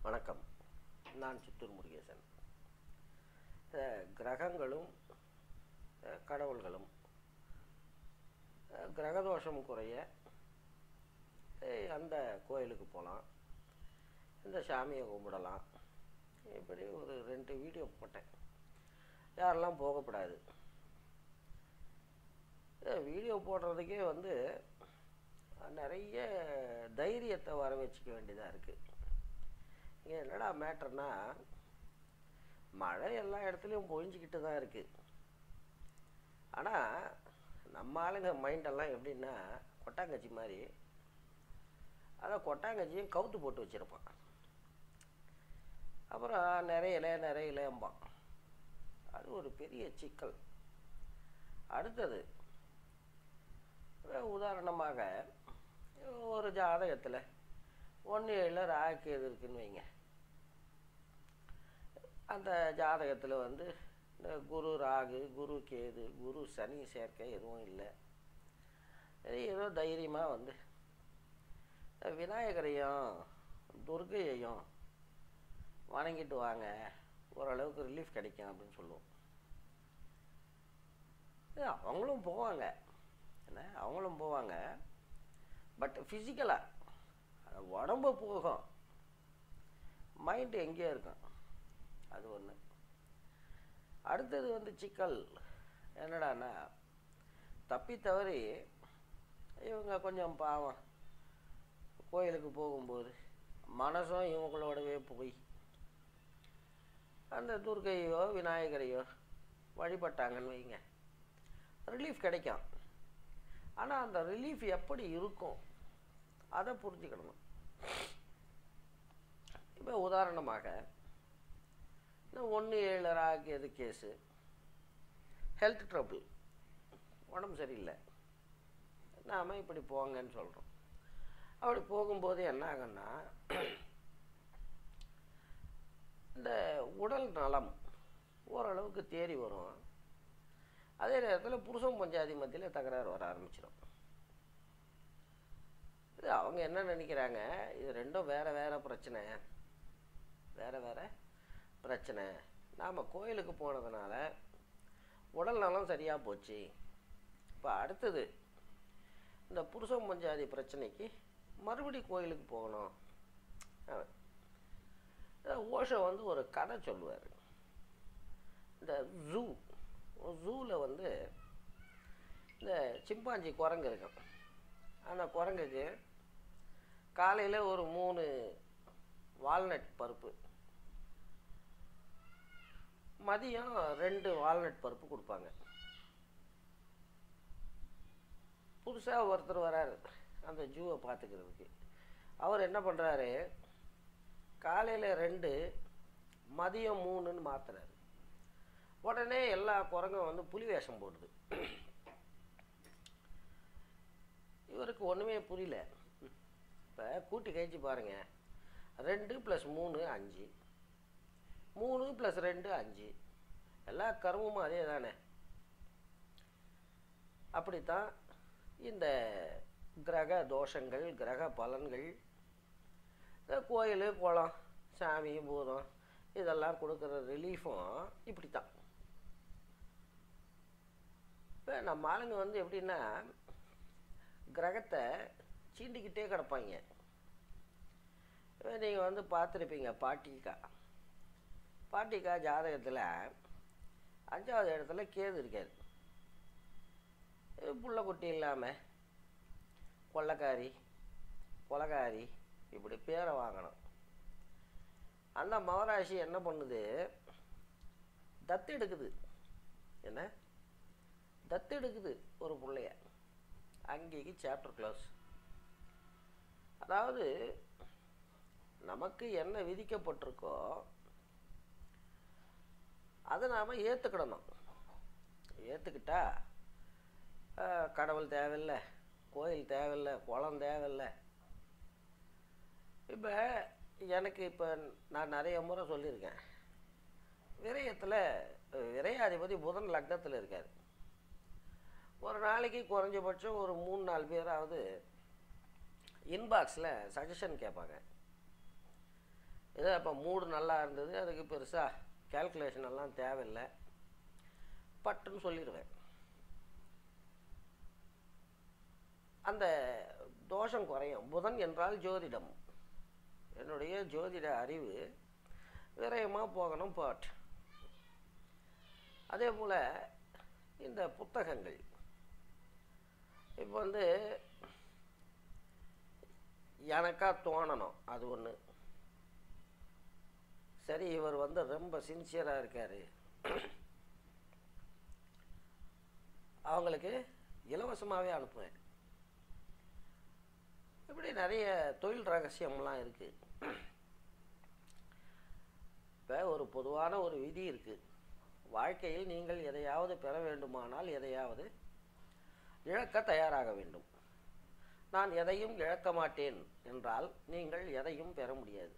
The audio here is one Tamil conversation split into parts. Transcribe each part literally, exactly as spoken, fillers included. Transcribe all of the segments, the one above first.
வணக்கம். நான் சித்தூர் முருகேசன். கிரகங்களும் கடவுள்களும் கிரகதோஷம் குறைய அந்த கோயிலுக்கு போகலாம், இந்த சாமியை கும்பிடலாம். இப்படி ஒரு ரெண்டு வீடியோ போட்டேன். யாரெல்லாம் போகக்கூடாது. வீடியோ போடுறதுக்கே வந்து நிறைய தைரியத்தை வர வச்சுக்க வேண்டியதாக இருக்குது. இங்கே என்னடா மேட்டர்னா, மழை எல்லா இடத்துலையும் பொழிஞ்சிக்கிட்டு தான் இருக்குது. ஆனால் நம்ம ஆளுங்க மைண்டெல்லாம் எப்படின்னா கொட்டாங்கச்சி மாதிரி, அதை கொட்டாங்கச்சியும் கவுத்து போட்டு வச்சுருப்பான். அப்புறம் நிறைய இலை நிறைய இலையம்பான். அது ஒரு பெரிய சிக்கல். அடுத்தது உதாரணமாக ஒரு ஜாதகத்தில் ஒன்று ஏழில் ராகு எது இருக்குன்னு வைங்க. அந்த ஜாதகத்தில் வந்து இந்த குரு ராகு, குரு கேது, குரு சனி சேர்க்கை எதுவும் இல்லை. ஏதோ தைரியமாக வந்து விநாயகரையும் துர்கையையும் வணங்கிட்டு வாங்க, ஓரளவுக்கு ரிலீஃப் கிடைக்கும் அப்படின்னு சொல்லுவோம். அவங்களும் போவாங்க, என்ன அவங்களும் போவாங்க. பட் ஃபிசிக்கலாக உடம்பு போகும், மைண்டு எங்கேயோ இருக்கும். அது ஒன்று. அடுத்தது வந்து சிக்கல் என்னடான்னா, தப்பி தவறி இவங்க கொஞ்சம் பாவம் கோயிலுக்கு போகும்போது மனசும் இவங்களோடவே போய் அந்த துர்க்கையோ விநாயகரையோ வழிபட்டாங்கன்னு வைங்க, ரிலீஃப் கிடைக்கும். ஆனால் அந்த ரிலீஃப் எப்படி இருக்கும் அதை புரிஞ்சுக்கிடணும். இப்போ உதாரணமாக இந்த ஒன்று ஏழு ராகு எது கேஸு, ஹெல்த் ட்ரபிள், உடம்பு சரியில்லை, நாம் இப்படி போங்கன்னு சொல்கிறோம். அப்படி போகும்போது என்ன ஆகுன்னா, இந்த உடல் நலம் ஓரளவுக்கு தேறி வரும். அதே நேரத்தில் புருஷன் பஞ்சாதி மத்தியில் தகராறு வர ஆரம்பிச்சிடும். இது அவங்க என்ன நினைக்கிறாங்க, இது ரெண்டும் வேறு வேறு பிரச்சனை, வேறு வேறு பிரச்சனை. நாம் கோயிலுக்கு போனதுனால உடல் நலம் சரியாக போச்சு. இப்போ அடுத்தது இந்த புருஷன் பஞ்சாதி பிரச்சனைக்கு மறுபடி கோயிலுக்கு போகணும். ஓஷோ வந்து ஒரு கதை சொல்லுவார். இந்த ஜூ ஜூவில் வந்து இந்த சிம்பாஞ்சி குரங்கு இருக்கும். அந்த குரங்குக்கு காலையில் ஒரு மூணு வால்நட் பருப்பு, மதியம் ரெண்டு வால்நட் பருப்பு கொடுப்பாங்க. புதுசாக ஒருத்தர் வராரு அந்த ஜூவை பார்த்துக்கிறதுக்கு. அவர் என்ன பண்ணுறாரு, காலையில் ரெண்டு மதியம் மூணுன்னு மாற்றுறாரு. உடனே எல்லா குரங்கும் வந்து புலி வேஷம் போடுது. இவருக்கு ஒன்றுமே புரியல. இப்போ கூட்டி கழிச்சு பாருங்கள், ரெண்டு ப்ளஸ் மூணு அஞ்சு, மூணு ப்ளஸ் ரெண்டு அஞ்சு, எல்லா கர்மமும் அதே தானே. அப்படித்தான் இந்த கிரக தோஷங்கள், கிரக பலன்கள், கோயில் குளம் சாமி பூதம் இதெல்லாம் கொடுக்குற ரிலீஃபும் இப்படி தான். இப்போ நம்ம ஆளுங்க வந்து எப்படின்னா கிரகத்தை சீண்டிக்கிட்டே கிடப்பாங்க. நீங்கள் வந்து பார்த்துருப்பீங்க, பாட்டிக்கா பாட்டிக்கா ஜாதகத்தில் அஞ்சாவது இடத்துல கேது இருக்காது. புள்ள குட்டி இல்லாமல் கொள்ளைக்காரி கொலகாரி இப்படி பேரை வாங்கணும். அந்த மகராசி என்ன பண்ணுது, தத்து எடுக்குது. என்ன தத்து எடுக்குது ஒரு பிள்ளைய. அங்கேக்கு சாப்டர் க்ளோஸ். அதாவது நமக்கு என்ன விதிக்கப்பட்டிருக்கோ அதை நாம் ஏற்றுக்கிடணும். ஏற்றுக்கிட்டா கடவுள் தேவையில்லை, கோயில் தேவையில்லை, குளம் தேவையில்லை. இப்போ எனக்கு இப்போ நான் நிறைய முறை சொல்லியிருக்கேன், விரயத்தில் விரையாதிபதி புதன் லக்னத்தில் இருக்கார். ஒரு நாளைக்கு குறைஞ்சபட்சம் ஒரு மூணு நாலு பேராவது இன்பாக்ஸில் சஜஷன் கேட்பாங்க. ஏதோ அப்போ மூடு நல்லா இருந்தது, அதுக்கு பெருசாக கேல்குலேஷன் எல்லாம் தேவையில்லை, பட்டுன்னு சொல்லிடுவேன். அந்த தோஷம் குறையும். புதன் என்றால் ஜோதிடம். என்னுடைய ஜோதிட அறிவு விரயமாக போகணும் பாட். அதே போல் இந்த புத்தகங்கள் இப்போ வந்து எனக்கா தோணணும், அது ஒன்று. சரி, இவர் வந்து ரொம்ப சின்சியராக இருக்கார், அவங்களுக்கு இலவசமாகவே அனுப்புவேன். இப்படி நிறைய தொழில் ரகசியம்லாம் இருக்குது. இப்போ ஒரு பொதுவான ஒரு விதி இருக்குது. வாழ்க்கையில் நீங்கள் எதையாவது பெற வேண்டுமானால் எதையாவது இழக்க தயாராக வேண்டும். நான் எதையும் இழக்க மாட்டேன் என்றால் நீங்கள் எதையும் பெற முடியாது.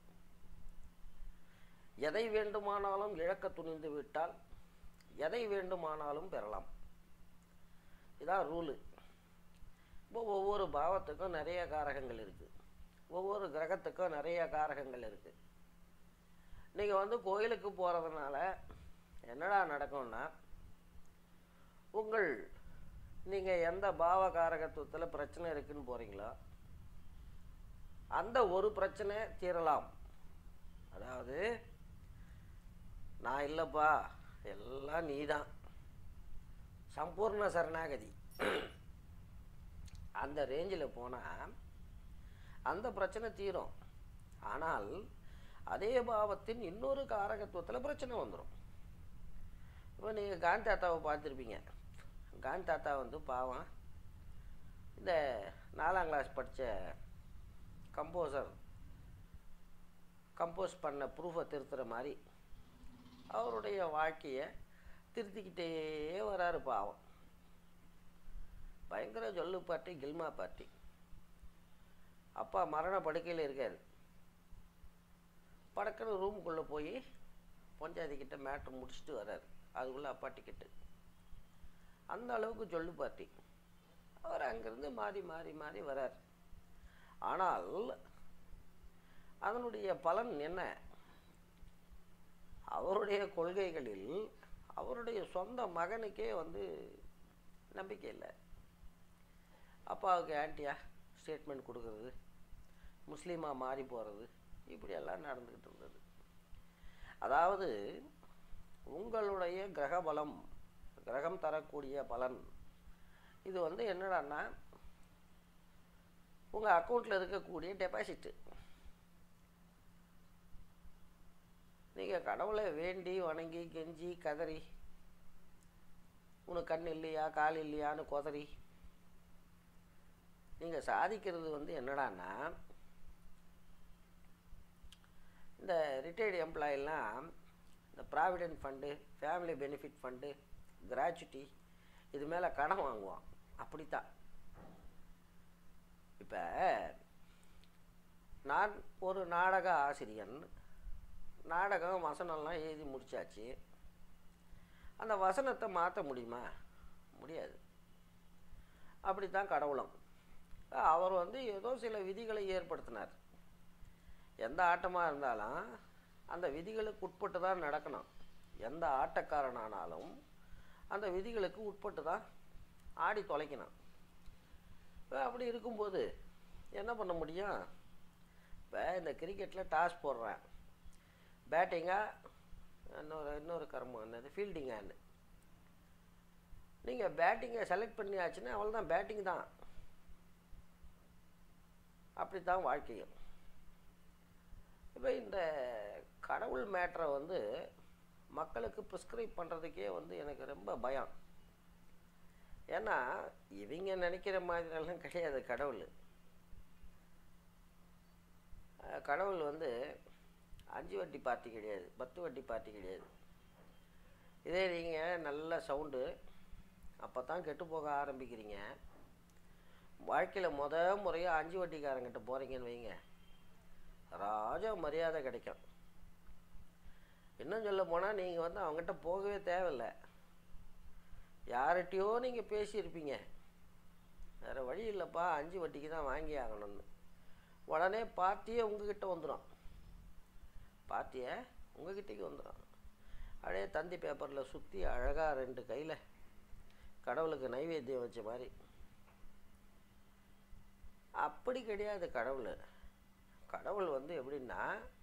எதை வேண்டுமானாலும் இழக்க துணிந்து விட்டால் எதை வேண்டுமானாலும் பெறலாம். இதான் ரூலு. இப்போ ஒவ்வொரு பாவத்துக்கும் நிறைய காரகங்கள் இருக்குது, ஒவ்வொரு கிரகத்துக்கும் நிறைய காரகங்கள் இருக்குது. நீங்கள் வந்து கோயிலுக்கு போகிறதுனால என்னடா நடக்கும்னா, உங்கள் நீங்கள் எந்த பாவ காரகத்துவத்தில் பிரச்சனை இருக்குன்னு போகிறீங்களோ அந்த ஒரு பிரச்சனை தீரலாம். அதாவது நான் இல்லைப்பா, எல்லாம் நீ தான், சம்பூர்ண சரணாகதி, அந்த ரேஞ்சில் போனால் அந்த பிரச்சனை தீரும். ஆனால் அதே பாவத்தின் இன்னொரு காரகத்துவத்தில் பிரச்சனை வந்துடும். இப்போ நீங்கள் காந்தி தாத்தாவை பார்த்துருப்பீங்க. காந்தி தாத்தா வந்து பாவம் இந்த நாலாம் கிளாஸ் படித்த கம்போசர் கம்போஸ் பண்ண ப்ரூஃபை திருத்துற மாதிரி அவருடைய வாழ்க்கையை திருத்திக்கிட்டே வராரு பாவம். பயங்கர ஜொல்லு பார்ட்டி, கில்மா பார்ட்டி. அப்பா மரண படுக்கையில் இருக்கார். படக்குன்னு ரூமுக்குள்ளே போய் பஞ்சாயத்துக்கிட்ட மேட்ரு முடிச்சுட்டு வர்றார். அதுக்குள்ளே அப்பா டிக்கெட்டு. அந்த அளவுக்கு ஜொல்லு பார்ட்டி. அவர் அங்கேருந்து மாறி மாறி மாறி வரார். ஆனால் அதனுடைய பலன் என்ன? அவருடைய கொள்கைகளில் அவருடைய சொந்த மகனுக்கே வந்து நம்பிக்கை இல்லை. அப்பாவுக்கு ஆன்டியா ஸ்டேட்மெண்ட் கொடுக்கறது, முஸ்லீமாக மாறி போகிறது, இப்படியெல்லாம் நடந்துக்கிட்டு இருந்தது. அதாவது உங்களுடைய கிரக பலம், கிரகம் தரக்கூடிய பலன் இது வந்து என்னடான்னா உங்கள் அக்கௌண்ட்டில் இருக்கக்கூடிய டெபாசிட்டு. நீங்கள் கடவுளை வேண்டி வணங்கி கெஞ்சி கதறி உனக்கு கண் இல்லையா கால் இல்லையான்னு கொதறி நீங்கள் சாதிக்கிறது வந்து என்னடான்னா, இந்த ரிட்டையர்டு எம்ப்ளாயெல்லாம் இந்த provident fund, family benefit fund, gratuity இது மேலே கடன் வாங்குவான். அப்படித்தான். இப்போ நான் ஒரு நாடக ஆசிரியன், நாடகம் வசனம்லாம் எழுதி முடித்தாச்சு. அந்த வசனத்தை மாற்ற முடியுமா? முடியாது. அப்படித்தான் கடவுளும். அவர் வந்து ஏதோ சில விதிகளை ஏற்படுத்தினார். எந்த ஆட்டமாக இருந்தாலும் அந்த விதிகளுக்கு உட்பட்டு தான் நடக்கணும். எந்த ஆட்டக்காரனானாலும் அந்த விதிகளுக்கு உட்பட்டு தான் ஆடி தொலைக்கணும். இப்போ அப்படி இருக்கும்போது என்ன பண்ண முடியும்? இப்போ இந்த கிரிக்கெட்டில் டாஸ் போடுறேன், பேட்டிங்காக இன்னொரு இன்னொரு கர்மம் என்னது ஃபீல்டிங்கான்னு. நீங்கள் பேட்டிங்கை செலக்ட் பண்ணியாச்சுன்னா அவள் தான் பேட்டிங் தான். அப்படி தான் வாழ்க்கையும். இப்போ இந்த கடவுள் மேட்ரை வந்து மக்களுக்கு ப்ரிஸ்கிரைப் பண்ணுறதுக்கே வந்து எனக்கு ரொம்ப பயம். ஏன்னா இவங்க நினைக்கிற மாதிரிலாம் கிடையாது கடவுள். கடவுள் வந்து அஞ்சு வட்டி பார்ட்டி கிடையாது, பத்து வட்டி பார்ட்டி கிடையாது. இதே நீங்கள் நல்ல சவுண்டு அப்போ தான் கெட்டு போக ஆரம்பிக்கிறீங்க. வாழ்க்கையில் முத முறையாக அஞ்சு வட்டிக்காரங்கிட்ட போகிறீங்கன்னு வைங்க, ராஜா மரியாதை கிடைக்கும். இன்னும் சொல்ல போனால் நீங்கள் வந்து அவங்ககிட்ட போகவே தேவையில்லை, யார்கிட்டையோ நீங்கள் பேசியிருப்பீங்க, வேறு வழி இல்லைப்பா அஞ்சு வட்டிக்கு தான் வாங்கி ஆகணும்னு, உடனே பார்ட்டியே உங்ககிட்ட வந்துடும். பார்ட்டியை உங்ககிட்டக்கு வந்துடும். அப்படியே தந்தி பேப்பரில் சுற்றி அழகாக ரெண்டு கையில் கடவுளுக்கு நைவேத்தியம் வச்ச மாதிரி. அப்படி கிடையாது கடவுள். கடவுள் வந்து எப்படின்னா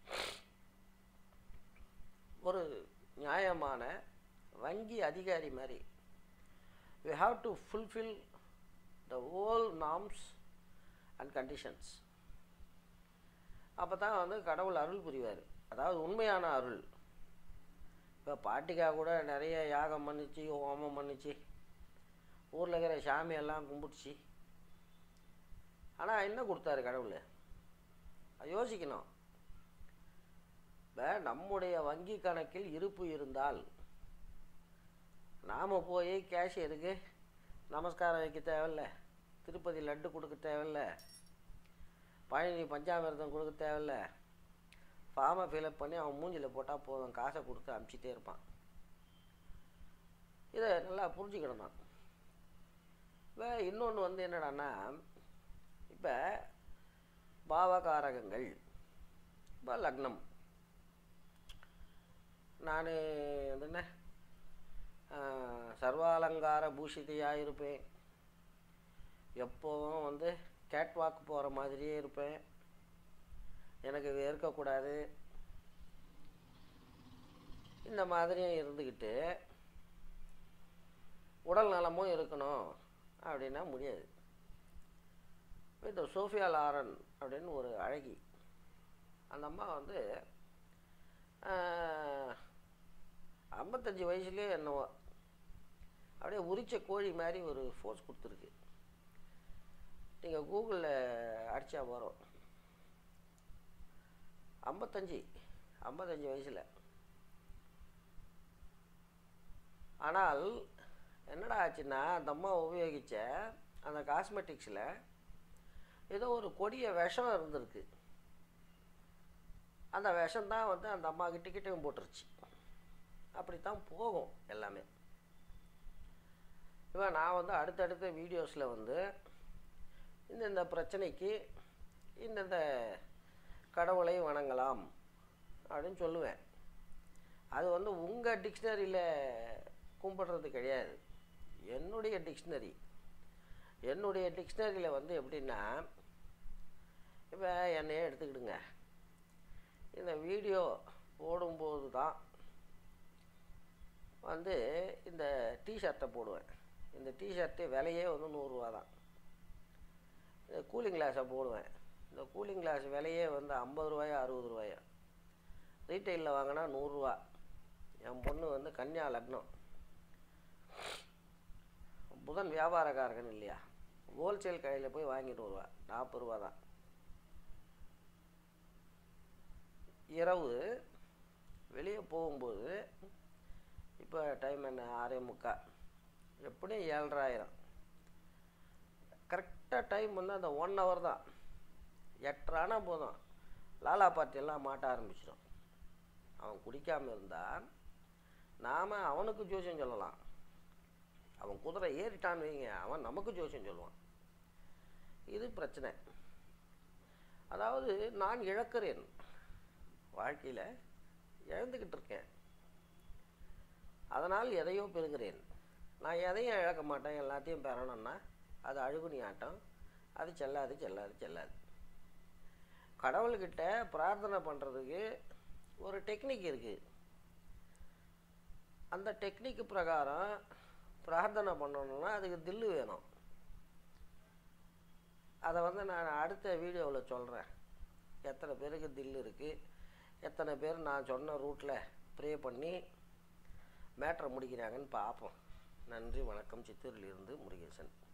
ஒரு நியாயமான வங்கி அதிகாரி மாதிரி. we have to fulfill the whole norms and conditions. அப்போ தான் வந்து கடவுள் அருள் புரிவார். அதாவது உண்மையான அருள். இப்போ பாட்டிக்காக கூட நிறைய யாகம் பண்ணிச்சு, ஹோமம் பண்ணிச்சு, ஊரில் இருக்கிற சாமியெல்லாம் கும்பிடுச்சு. ஆனால் என்ன கொடுத்தாரு கடவுள்? அது யோசிக்கணும். இப்போ நம்முடைய வங்கி கணக்கில் இருப்பு இருந்தால் நாம் போய் கேஷியருக்கு நமஸ்காரம் வைக்க தேவையில்லை, திருப்பதி லட்டு கொடுக்க தேவையில்லை, பழனி பஞ்சாமிர்தம் கொடுக்க தேவையில்லை. ஃபார்மை ஃபில்அப் பண்ணி அவன் மூஞ்சில் போட்டால் போதும், காசை கொடுத்து அனுப்பிச்சிட்டே இருப்பான். இதை நல்லா புரிஞ்சுக்கிடணும். இப்போ இன்னொன்று வந்து என்னடான்னா, இப்போ பாவகாரகங்கள், இப்போ லக்னம், நான் வந்து என்ன சர்வாலங்கார பூஷிதையாக இருப்பேன், எப்போவும் வந்து கேட்வாக் போகிற மாதிரியே இருப்பேன், எனக்கு வேர்க்கக்கூடாது, இந்த மாதிரியும் இருந்துக்கிட்டு உடல் நலமும் இருக்கணும் அப்படின்னா முடியாது. இந்த சோஃபியா லாரன் அப்படின்னு ஒரு அழகி, அந்த அம்மா வந்து ஐம்பத்தஞ்சு வயசுலேயே என்னவோ அப்படியே உரிச்ச கோழி மாதிரி ஒரு ஃபோர்ஸ் கொடுத்துருக்கு. நீங்கள் கூகுளில் அடித்தா வரும். ஐம்பத்தஞ்சு ஐம்பத்தஞ்சு வயசில். ஆனால் என்னடா ஆச்சுன்னா, அந்த அம்மா உபயோகித்த அந்த காஸ்மெட்டிக்ஸில் ஏதோ ஒரு கொடிய விஷம் இருந்திருக்கு. அந்த விஷம்தான் வந்து அந்த அம்மா கிட்டக்கிட்டையும் போட்டுருச்சு. அப்படித்தான் போகும் எல்லாமே. இப்போ நான் வந்து அடுத்தடுத்த வீடியோஸில் வந்து இந்தந்த பிரச்சனைக்கு இந்தந்த கடவுளை வணங்கலாம் அப்படின்னு சொல்லுவேன். அது வந்து உங்கள் டிக்ஷனரியில் கும்பிட்றது கிடையாது, என்னுடைய டிக்ஷனரி. என்னுடைய டிக்ஷனரியில் வந்து எப்படின்னா, இப்போ என்னையே எடுத்துக்கிடுங்க. இந்த வீடியோ போடும்போது தான் வந்து இந்த டிஷர்ட்டை போடுவேன். இந்த டிஷர்ட்டு விலையே வந்து நூறுரூவா தான். இந்த கூலிங் கிளாஸை போடுவேன். இந்த கூலிங் கிளாஸ் விலையே வந்து ஐம்பது ரூபாயா அறுபது ரூபாயா. ரீட்டெயிலில் வாங்கினா நூறுரூவா. என் பொண்ணு வந்து கன்னியா லக்னம், புதன் வியாபாரக்காரகன் இல்லையா, ஹோல்சேல் கடையில் போய் வாங்கிட்டு வருவா, நாற்பது ரூபா தான். இரவு வெளியே போகும்போது, இப்போ டைம் என்ன ஆறே முக்கால், எப்படியும் ஏழராயிரம். கரெக்டாக டைம் வந்து அந்த ஒன் ஹவர் தான். எட்டரானா போதும் லாலா பார்ட்டியெல்லாம் மாட்ட ஆரம்பிச்சிடும். அவன் குடிக்காமல் இருந்தால் நாம் அவனுக்கு ஜோசியம் சொல்லலாம். அவன் குதிரை ஏறிட்டான்னு வைங்க, அவன் நமக்கு ஜோசியம் சொல்லுவான். இது பிரச்சனை. அதாவது நான் இழக்கிறேன், வாழ்க்கையில் இழந்துக்கிட்டு இருக்கேன், அதனால் எதையோ பெறுகிறேன். நான் எதையும் இழக்க மாட்டேன், எல்லாத்தையும் பெறணும்னா அது அழுகுனி ஆட்டம். அது செல்லாது செல்லாது செல்லாது. கடவுள்கிட்ட பிரார்த்தனை பண்ணுறதுக்கு ஒரு டெக்னிக் இருக்குது. அந்த டெக்னிக்கு பிரகாரம் பிரார்த்தனை பண்ணணுன்னா அதுக்கு தில்லு வேணும். அதை வந்து நான் அடுத்த வீடியோவில் சொல்கிறேன். எத்தனை பேருக்கு தில்லு இருக்குது, எத்தனை பேர் நான் சொன்ன ரூட்டில் ப்ரே பண்ணி மேட்ரை முடிக்கிறாங்கன்னு பார்ப்போம். நன்றி, வணக்கம். சித்தூரிலிருந்து முருகேசன்.